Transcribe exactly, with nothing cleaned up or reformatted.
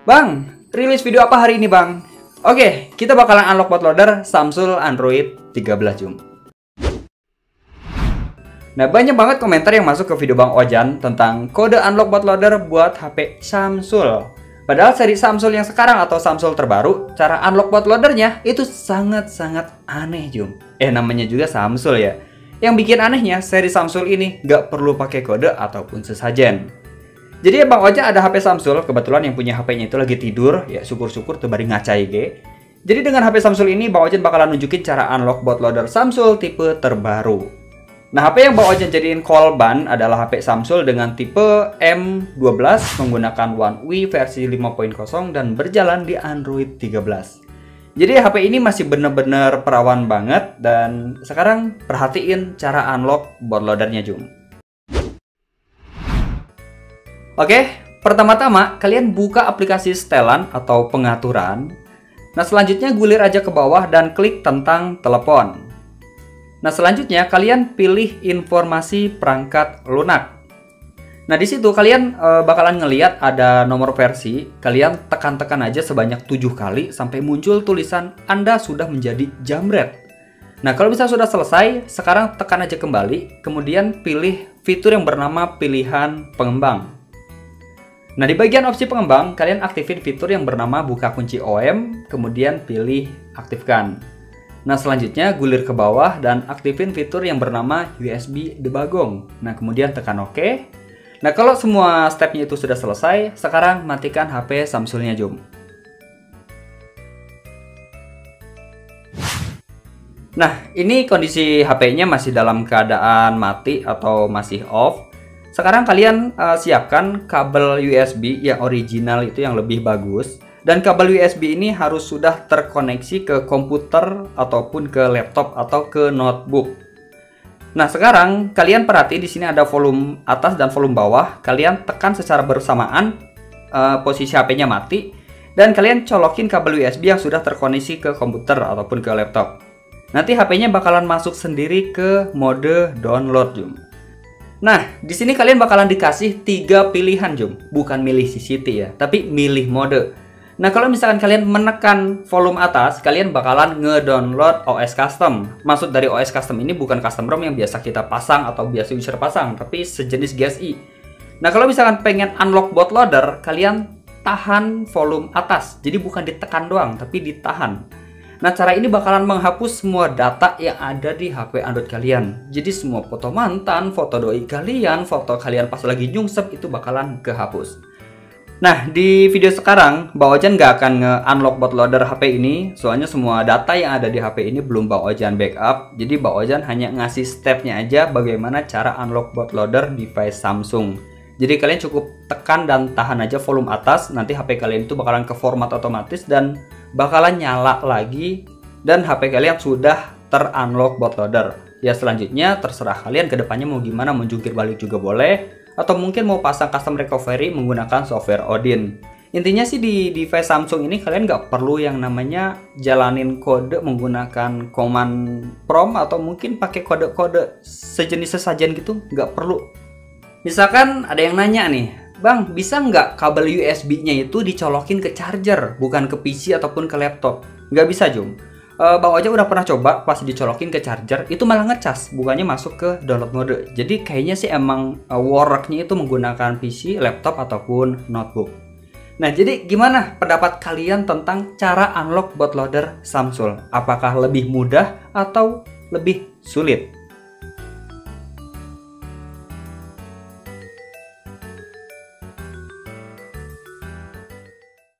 Bang, rilis video apa hari ini bang? Oke, kita bakalan unlock bootloader Samsung Android tiga belas Jum. Nah, banyak banget komentar yang masuk ke video Bang Ojan tentang kode unlock bootloader buat H P Samsung. Padahal seri Samsung yang sekarang atau Samsung terbaru, cara unlock bootloadernya itu sangat-sangat aneh Jum. Eh, namanya juga Samsung ya. Yang bikin anehnya, seri Samsung ini nggak perlu pakai kode ataupun sesajen. Jadi ya Bang Ojan ada H P Samsung, kebetulan yang punya H P-nya itu lagi tidur, ya syukur-syukur tuh bari ngacai ge. Jadi dengan H P Samsung ini Bang Ojan bakalan nunjukin cara unlock bootloader Samsung tipe terbaru. Nah, H P yang Bang Ojan jadiin kolban adalah H P Samsung dengan tipe M dua belas menggunakan One U I versi lima titik nol dan berjalan di Android tiga belas. Jadi H P ini masih bener-bener perawan banget dan sekarang perhatiin cara unlock bootloadernya Jum. Oke, pertama-tama kalian buka aplikasi setelan atau pengaturan. Nah, selanjutnya gulir aja ke bawah dan klik tentang telepon. Nah, selanjutnya kalian pilih informasi perangkat lunak. Nah, di situ kalian e, bakalan ngeliat ada nomor versi. Kalian tekan-tekan aja sebanyak tujuh kali sampai muncul tulisan Anda sudah menjadi jambret. Nah, kalau bisa sudah selesai, sekarang tekan aja kembali, kemudian pilih fitur yang bernama pilihan pengembang. Nah, di bagian opsi pengembang, kalian aktifin fitur yang bernama buka kunci O M, kemudian pilih aktifkan. Nah, selanjutnya gulir ke bawah dan aktifin fitur yang bernama U S B debugong. Nah, kemudian tekan OK. Nah, kalau semua stepnya itu sudah selesai, sekarang matikan H P Samsungnya Jum. Nah, ini kondisi H P-nya masih dalam keadaan mati atau masih off. Sekarang kalian uh, siapkan kabel U S B yang original itu yang lebih bagus. Dan kabel U S B ini harus sudah terkoneksi ke komputer ataupun ke laptop atau ke notebook. Nah, sekarang kalian perhati di sini ada volume atas dan volume bawah. Kalian tekan secara bersamaan, uh, posisi H P-nya mati. Dan kalian colokin kabel U S B yang sudah terkoneksi ke komputer ataupun ke laptop. Nanti H P-nya bakalan masuk sendiri ke mode download Jum. Nah, di sini kalian bakalan dikasih tiga pilihan Jum, bukan milih C C T ya, tapi milih mode. Nah, kalau misalkan kalian menekan volume atas, kalian bakalan nge-download O S custom. Maksud dari O S custom ini bukan custom ROM yang biasa kita pasang atau biasa user pasang, tapi sejenis G S I. Nah, kalau misalkan pengen unlock bootloader, kalian tahan volume atas. Jadi bukan ditekan doang, tapi ditahan. Nah, cara ini bakalan menghapus semua data yang ada di H P Android kalian. Jadi semua foto mantan, foto doi kalian, foto kalian pas lagi nyungsep itu bakalan kehapus. Nah, di video sekarang Bang Ojan nggak akan nge-unlock bootloader H P ini. Soalnya semua data yang ada di H P ini belum Bang Ojan backup. Jadi Bang Ojan hanya ngasih stepnya aja bagaimana cara unlock bootloader device Samsung. Jadi kalian cukup tekan dan tahan aja volume atas. Nanti H P kalian itu bakalan ke format otomatis dan bakalan nyala lagi dan H P kalian sudah ter-unlock bootloader. Ya, selanjutnya terserah kalian kedepannya mau gimana, mau jungkir balik juga boleh, atau mungkin mau pasang custom recovery menggunakan software Odin. Intinya sih di device Samsung ini kalian nggak perlu yang namanya jalanin kode menggunakan command prompt atau mungkin pakai kode-kode sejenis sesajen gitu, nggak perlu. Misalkan ada yang nanya nih, Bang, bisa nggak kabel U S B-nya itu dicolokin ke charger, bukan ke P C ataupun ke laptop? Nggak bisa, Jum. Uh, Bang Ojan udah pernah coba, pas dicolokin ke charger, itu malah ngecas, bukannya masuk ke download mode. Jadi kayaknya sih emang uh, worknya itu menggunakan P C, laptop, ataupun notebook. Nah, jadi gimana pendapat kalian tentang cara unlock bootloader Samsung? Apakah lebih mudah atau lebih sulit?